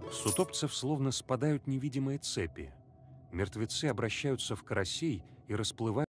С утопцев словно спадают невидимые цепи. Мертвецы обращаются в карасей и расплываются